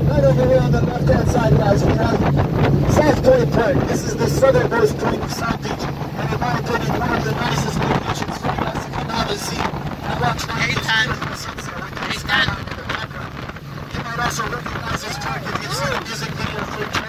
Right over here on the left-hand side, guys, we have South Point Park. This is the southernmost point of South Beach, and in my opinion, one of the nicest locations for you guys to come out and see and watch the sunset with the skyline in the background. You might also recognize this park if you've seen a music video for